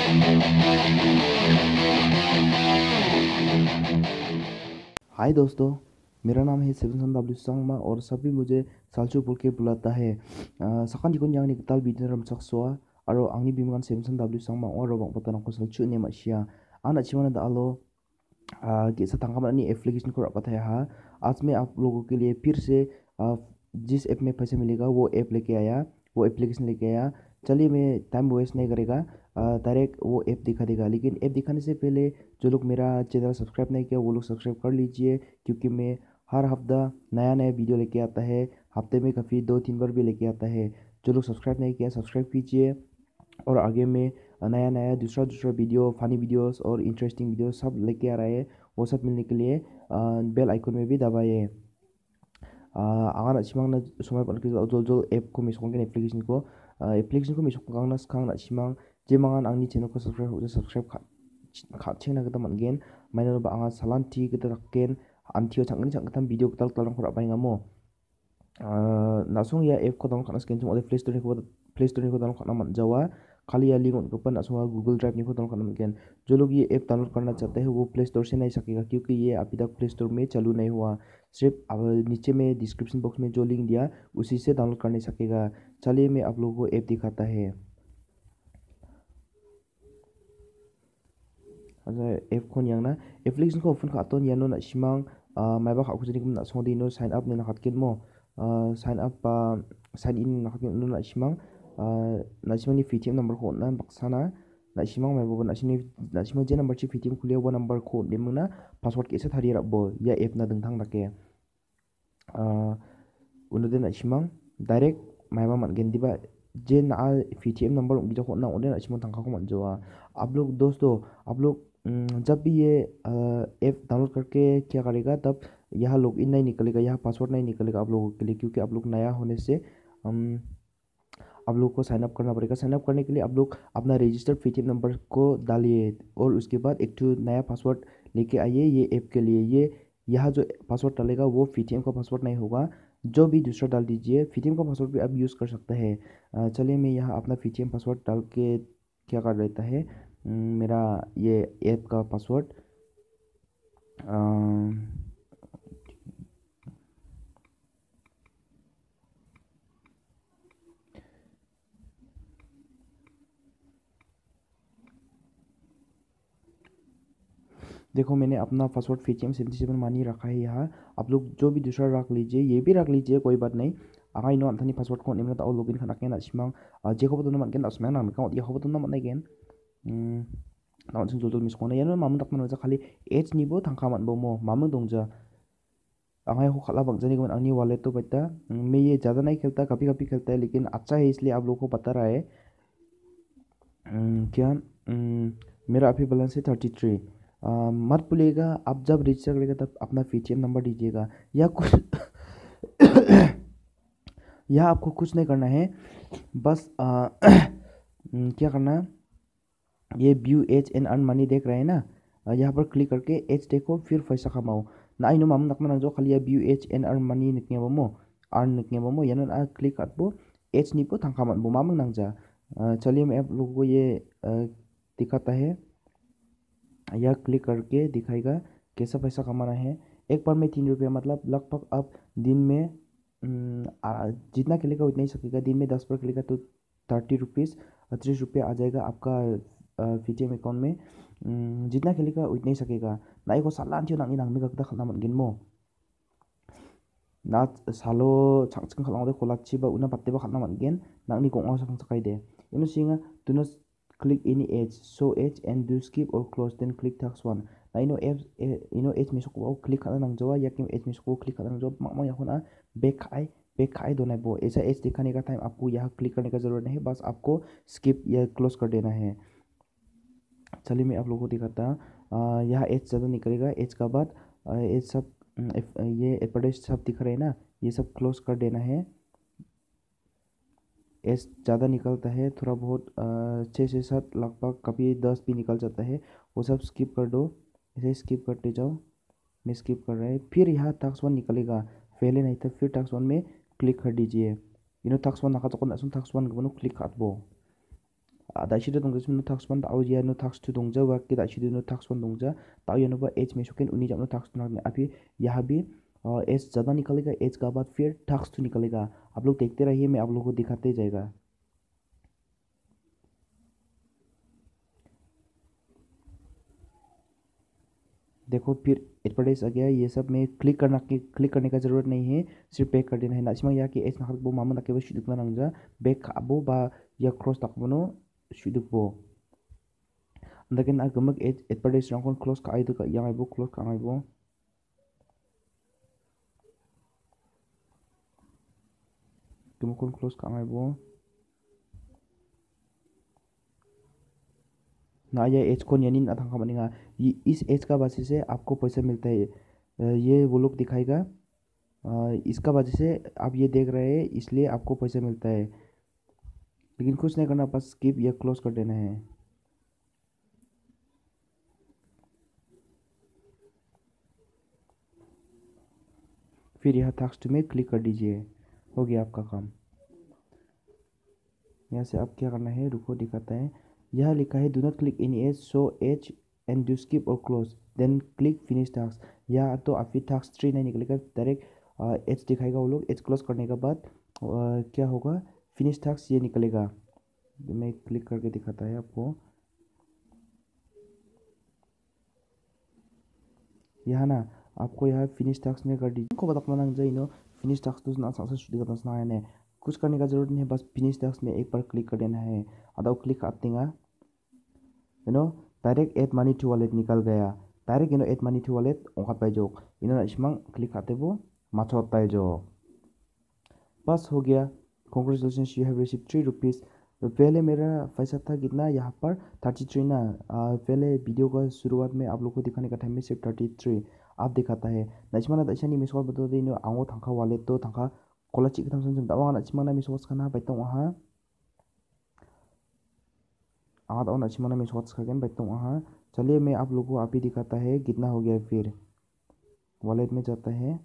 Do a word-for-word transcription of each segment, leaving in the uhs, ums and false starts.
हाय दोस्तों, मेरा नाम है सेवन डब्ल्यू सांगमा और सभी मुझे सालचु बोल के बुलाता है। सकान जिकुन yang niktal bidin ram saksua aro angni bimangan seven W Sangma और रोबंग पतन को सालचु ने मशिया आना चिमन द आलो के सा तंगम अनि एप्लीकेशन को रखा है। हाँ, आज मैं आप लोगों के लिए फिर से आ, जिस ऐप में पैसे मिलेगा वो ऐप लेके आया, वो एप्लीकेशन लेके आया। चलिए, मैं टाइम वेस्ट नहीं करेगा, डायरेक्ट वो ऐप दिखा देगा। लेकिन ऐप दिखाने से पहले जो लोग मेरा चैनल सब्सक्राइब नहीं किया वो लोग सब्सक्राइब कर लीजिए, क्योंकि मैं हर हफ्ता नया नया वीडियो लेके आता है। हफ्ते में काफ़ी दो तीन बार भी लेके आता है। जो लोग सब्सक्राइब नहीं किया सब्सक्राइब कीजिए, और आगे में नया नया दूसरा दूसरा वीडियो, फनी वीडियोस और इंटरेस्टिंग वीडियो सब लेके आ रहा है। वो सब मिलने के लिए बेल आइकन में भी दबाइए। आगान सिमांग समय पर जो जो ऐप को मिसोंगे एप्लीकेशन को एप्लीकेशन को मिसोंगांग खांग सिमांग जे मांगान आंनि चैनल को सब्सक्राइब हो सब्सक्राइब खाचेंग नगदा मनगेन माइनो बा आंगा सालान टी गदा रखेन आंथियो छांगनि छांगथाम वीडियो को तल तल खरा बाइंगामो नासोंग या ऐप को डाउनलोड खाना स्कैन ओदे प्ले स्टोर को प्ले स्टोर को डाउनलोड खाना मन जावा खाली या लिंक उनको पर नासोंग गूगल ड्राइव को डाउनलोड करना मनगेन। जो लोग ये ऐप डाउनलोड करना चाहते हैं वो प्ले स्टोर से नहीं सकेगा, क्योंकि ये अभी तक प्ले स्टोर में चालू नहीं हुआ। सिर्फ अब नीचे में डिस्क्रिप्शन बॉक्स में जो लिंक दिया उसी से डाउनलोड करने सकेगा। चलिए, मैं आप लोगों को ऐप दिखाता है। ऐप को ना एप्लीकेशन को ओपन खातो यानो ना सिमांग माइबा खाको जनी कुम ना सोंदी नो साइन अप ने ना खातकिन मो साइन अप साइन इन ना खातकिन नो ना सिमांग ना सिमांग नि पेटीएम नंबर को ना बक्साना ना सिमांग माइबा ना सिमांग ना सिमांग जे नंबर ची पेटीएम खुलिया वो नंबर को देमना पासवर्ड कैसे थारी रखबो या ऐप ना दंथांग रखे उन्होंने ना सिमांग डायरेक्ट माइबा मन गेन दिबा जे ना पेटीएम नंबर उनकी जो ना उन्हें ना सिमांग तंखा को मन जोआ। आप लोग दोस्तों, आप लोग जब भी ये ऐप डाउनलोड करके क्या करेगा तब यहाँ लॉग इन नहीं निकलेगा, यहाँ पासवर्ड नहीं निकलेगा आप लोगों के लिए, क्योंकि आप लोग नया होने से आप लोग को साइन अप करना पड़ेगा। साइन अप करने के लिए आप लोग अपना रजिस्टर्ड पेटीएम नंबर को डालिए और उसके बाद एक तो नया पासवर्ड लेके आइए ये ऐप के लिए। ये यहाँ जो पासवर्ड डालेगा वो पेटीएम का पासवर्ड नहीं होगा, जो भी दूसरा डाल दीजिए। पेटीएम का पासवर्ड भी आप यूज़ कर सकते हैं। चलिए, मैं यहाँ अपना पेटीएम पासवर्ड डाल के क्या कर लेता है मेरा ये ऐप का पासवर्ड देखो, मैंने अपना पासवर्ड पेटीएम सेवेंटी सेवन मानी रखा है। यहाँ आप लोग जो भी दूसरा रख लीजिए, ये भी रख लीजिए, कोई बात नहीं। आगा ino anthani पासवर्ड को निम्न ताऊ लॉगिन खाना के ना सिमांग जे खबर तो ना मन के ना उसमें ना का ये खबर तो ना मन नहीं गेन ना उनसे जो जो मिस कोना यानो मामन तक ना खाली एज निबो थंखा मन बो मो मामन दोंजा आंगाई को खला बंग जनी को अंगनी वालेट तो बता। मैं ये ज़्यादा नहीं खेलता, कभी कभी खेलता है, लेकिन अच्छा है इसलिए आप लोगों को पता रहा है। क्या मेरा अभी बैलेंस है थर्टी थ्री। मत भूलिएगा, आप जब रजिस्टर करेगा तब अपना पेटीएम नंबर दीजिएगा या कुछ यह आपको कुछ नहीं करना है, बस आ, क्या करना, ये view H N earn money देख रहे हैं ना, यहाँ पर क्लिक करके एच देखो फिर पैसा कमाओ ना ino मामन नकमा जो खाली view H N earn money निकने बमो अर्न निकने बमो यानो ना क्लिक करबो एच निपो थंखा मन बो मामन नंगजा। चलिए, मैं आप लोगों को ये दिखाता है। यह क्लिक करके दिखाएगा कैसा पैसा कमाना है। एक बार में तीन रुपया, मतलब लगभग आप दिन में जितना खेलेगा उतना ही सकेगा। दिन में दस बार खेलेगा तो थर्टी रुपीज़ तीस रुपये आ जाएगा आपका पेटीएम अकाउंट में। जितना खेलेगा उतना ही सकेगा ना को सालान थियो नांगी नांगमी गकदा खाना मनगिन मो ना सालो छांगछिं खालांगदे खोलाची बा उना पत्ते बा खाना मनगिन नांगनी गोंगाव सफंग सकाई दे इनो सिंगा तुनो click any age, show age and do skip or close, then click tax one. Na ino age ino age misuk wo click kana nang jawa yakim age misuk wo click kana nang jawa mak mak yakuna back ai back ai दोनों वो ऐसा as दिखाने का time आपको यहाँ click करने का ज़रूरत नहीं है, बस आपको स्किप या क्लोज कर देना है। चलिए, मैं आप लोगों को दिखाता हूँ। यहाँ एज ज़्यादा निकलेगा, एज का बाद एज सब ये एडवर्टाइज सब दिख रहे हैं ना, ये सब क्लोज कर देना है। एस ज़्यादा निकलता है थोड़ा बहुत, छः से सात लगभग कभी दस भी निकल जाता है, वो सब स्किप कर दो। ऐसे स्किप करते जाओ, मैं स्किप कर रहा है। फिर यहाँ टैक्स वन निकलेगा, पहले नहीं था, फिर टैक्स वन में क्लिक कर दीजिए। यू नो टैक्स वन नका तो कौन टैक्स वन को क्लिक कर दो। दाइसिदो दंजा नो task one ताऊ जिया नो task two दंजा वा के दाइसिदो नो task one दंजा ताऊ या नो बा एज में शोकेन उन्हीं जब नो task two ना अभी यहाँ भी एज ज़्यादा निकलेगा एज का बाद फिर task two निकलेगा। आप लोग देखते रहिए, मैं आप लोगों को दिखाते जाएगा। देखो फिर एडवर्टाइज आ गया। ये सब में क्लिक करना के क्लिक करने का जरूरत नहीं है, सिर्फ बैक कर देना है। नासिमा या कि एस नाखर बो मामा नाके शुदुक ना नंजा बैक खाबो बा या क्रॉस तकबनो शुदुक बो अंदर आ गमक एडवर्टाइज रंगन क्लोज का आइदो का yang आइबो क्लोज का आइबो गमकन क्लोज का आइबो ना ये एज को यानी ना थंका बनेगा। ये इस एज का वजह से आपको पैसा मिलता है, ये वो लोग दिखाएगा। इसका वजह से आप ये देख रहे हैं इसलिए आपको पैसा मिलता है, लेकिन कुछ नहीं करना, बस स्किप या क्लोज कर देना है। फिर यह टास्क में क्लिक कर दीजिए, हो गया आपका काम। यहाँ से आप क्या करना है, रुको दिखाता है। यह लिखा है do not click in ads so ads and do skip और close then click finish task. या तो आप फिर टास्क थ्री नहीं निकलेगा, डायरेक्ट एज दिखाएगा वो लोग। एज क्लोज करने के बाद क्या होगा, फिनिश टास्क ये निकलेगा। मैं क्लिक करके दिखाता है आपको। यहाँ ना आपको यहाँ फिनिश टास्क में कर दीजिए। को बताना लग जाए नो फिनिश टास्क तो ना सांस शुरू करना है, कुछ करने का जरूरत नहीं है, बस फिनिश टास्क में एक बार क्लिक कर देना है। आधा क्लिक आते हैं you know direct ad money to wallet निकल गया। Direct you know ad money to wallet ओंखात पाई जो यू नो इसमें क्लिक आते वो माथो पाई जो बस हो गया। Congratulation you have receive three rupees. पहले मेरा पैसा था कितना यहाँ पर थर्टी थ्री ना। आ, पहले वीडियो का शुरुआत में आप लोग को दिखाने का टाइम में सिर्फ थर्टी थ्री आप दिखाता है। नचमाना दैसा मिसवा बता दी आंगो थांखा वाले तो थांखा कोला चिक थम सुन दावा नचमाना मिसवा खाना बैठो वहाँ आध और नचमाना मिसवा खागन बैठो वहाँ। चलिए मैं आप लोगों को आप ही दिखाता है कितना हो गया। फिर वॉलेट में जाता है,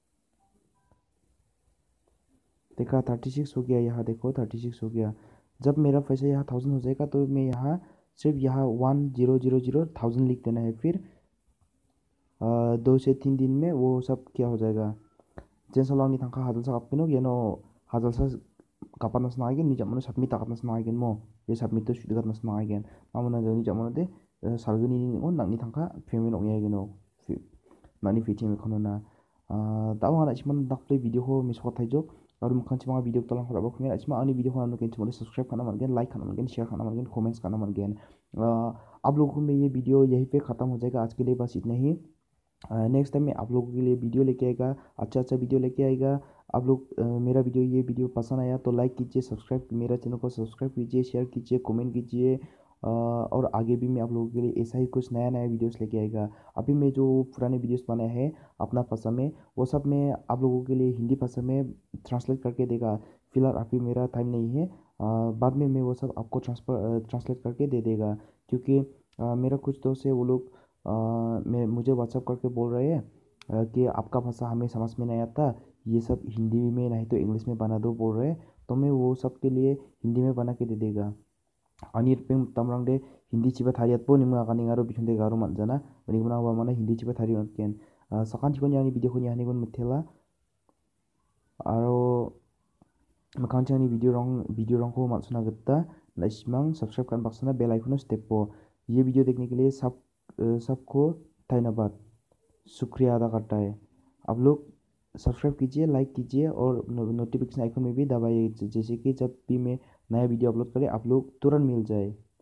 देखा थर्टी सिक्स हो गया। यहाँ देखो थर्टी सिक्स हो गया। जब मेरा पैसा यहाँ थाउजेंड हो जाएगा तो मैं यहाँ सिर्फ यहाँ one zero zero zero thousand लिख देना है। फिर आ, दो से तीन दिन में वो सब क्या हो जाएगा। जैसा लॉन्ग थंखा हाजल सा कापिनो ये नो हाजल सा कापाना सना आगे निजा मनो सबमिट ताकना सना आगे मो ये सबमिट तो शुद्ध करना सना आगे मामना जो निजा मनो दे सालगनी ओ नानी थंखा पेमेंट ओंगे आगे नो नानी फिटिंग में खनो ना ताऊ हाना चिमन दाखले वीडियो को मिस होता जो और मुखान चिमा वीडियो को तलांग खराब खंगे चिमा आनी वीडियो को हम लोग के चिमा सब्सक्राइब करना मन गया, लाइक करना मन गया, शेयर करना मन गया, कमेंट्स करना मन गया। आप लोगों को मैं ये वीडियो यहीं पे ख़त्म हो जाएगा आज के लिए, बस इतना ही। नेक्स्ट टाइम में आप लोगों के लिए वीडियो लेके आएगा, अच्छा अच्छा वीडियो लेके आएगा। आप लोग uh, मेरा वीडियो ये वीडियो पसंद आया तो लाइक कीजिए, सब्सक्राइब मेरा चैनल को सब्सक्राइब कीजिए, शेयर कीजिए, कमेंट कीजिए। uh, और आगे भी मैं आप लोगों के लिए ऐसा ही कुछ नया नया वीडियोस लेके आएगा। अभी मैं जो पुराने वीडियोस बनाए हैं अपना भाषा में वो सब मैं आप लोगों के लिए हिंदी भाषा में ट्रांसलेट करके देगा। फिलहाल अभी मेरा टाइम नहीं है, uh, बाद में मैं वो सब आपको ट्रांसफर ट्रांसलेट करके दे देगा। क्योंकि uh, मेरा कुछ दोस्त है वो लोग मैं मुझे व्हाट्सअप करके बोल रहे हैं कि आपका भाषा हमें समझ में नहीं आता, ये सब हिंदी में नहीं तो इंग्लिश में बना दो बोल रहे हैं। तो मैं वो सब के लिए हिंदी में बना के दे देगा। अनि पेम तमरंग हिंदी चिबा थारियात पो निमा कानी गारो बिछुंदे गारो मनजाना बनि बना हुआ माने हिंदी चिबा थारी केन सकान चिकन यानी वीडियो को यानी गुन मथेला आरो मकान चानी वीडियो रंग वीडियो रंग को मानसुना गत्ता लाइसमांग सब्सक्राइब कर बक्सना बेल आइकन स्टेप पो। ये वीडियो देखने के लिए सब सबको धन्यवाद, शुक्रिया अदा करता है। आप लोग सब्सक्राइब कीजिए, लाइक कीजिए और नोटिफिकेशन आइकन में भी दबाइए, जैसे कि जब भी मैं नया वीडियो अपलोड करें आप लोग तुरंत मिल जाए।